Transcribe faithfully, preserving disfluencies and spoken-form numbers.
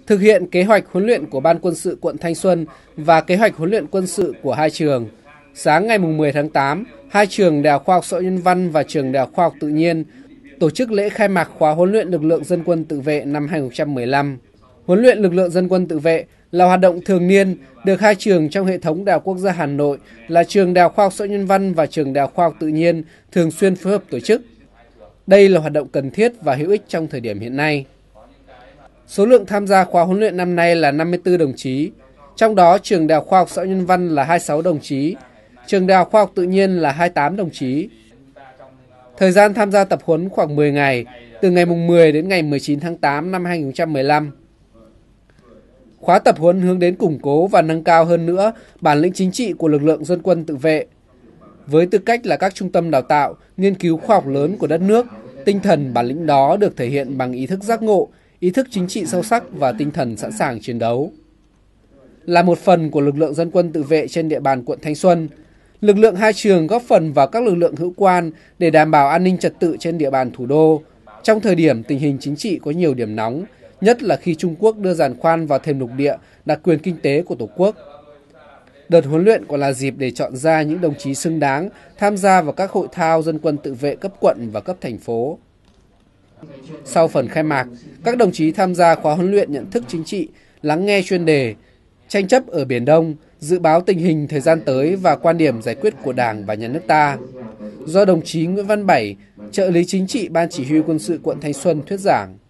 Thực hiện kế hoạch huấn luyện của Ban Quân sự quận Thanh Xuân và kế hoạch huấn luyện quân sự của hai trường, sáng ngày mười tháng tám, hai trường Đại học Khoa học Xã hội Nhân văn và trường Đại học Khoa học Tự nhiên tổ chức lễ khai mạc khóa huấn luyện lực lượng dân quân tự vệ năm hai nghìn không trăm mười lăm. Huấn luyện lực lượng dân quân tự vệ là hoạt động thường niên được hai trường trong hệ thống Đại học Quốc gia Hà Nội là trường Đại học Khoa học Xã hội Nhân văn và trường Đại học Khoa học Tự nhiên thường xuyên phối hợp tổ chức. Đây là hoạt động cần thiết và hữu ích trong thời điểm hiện nay. Số lượng tham gia khóa huấn luyện năm nay là năm mươi tư đồng chí, trong đó trường Đại học Khoa học Xã hội Nhân văn là hai mươi sáu đồng chí, trường Đại học Khoa học Tự nhiên là hai mươi tám đồng chí. Thời gian tham gia tập huấn khoảng mười ngày, từ ngày mười đến ngày mười chín tháng tám năm hai nghìn không trăm mười lăm. Khóa tập huấn hướng đến củng cố và nâng cao hơn nữa bản lĩnh chính trị của lực lượng dân quân tự vệ. Với tư cách là các trung tâm đào tạo, nghiên cứu khoa học lớn của đất nước, tinh thần bản lĩnh đó được thể hiện bằng ý thức giác ngộ, ý thức chính trị sâu sắc và tinh thần sẵn sàng chiến đấu. Là một phần của lực lượng dân quân tự vệ trên địa bàn quận Thanh Xuân, lực lượng hai trường góp phần vào các lực lượng hữu quan để đảm bảo an ninh trật tự trên địa bàn thủ đô, trong thời điểm tình hình chính trị có nhiều điểm nóng, nhất là khi Trung Quốc đưa giàn khoan vào thềm lục địa, đặc quyền kinh tế của Tổ quốc. Đợt huấn luyện còn là dịp để chọn ra những đồng chí xứng đáng tham gia vào các hội thao dân quân tự vệ cấp quận và cấp thành phố. Sau phần khai mạc, các đồng chí tham gia khóa huấn luyện nhận thức chính trị, lắng nghe chuyên đề, tranh chấp ở Biển Đông, dự báo tình hình thời gian tới và quan điểm giải quyết của Đảng và Nhà nước ta, do đồng chí Nguyễn Văn Bảy, trợ lý chính trị Ban Chỉ huy Quân sự quận Thanh Xuân thuyết giảng.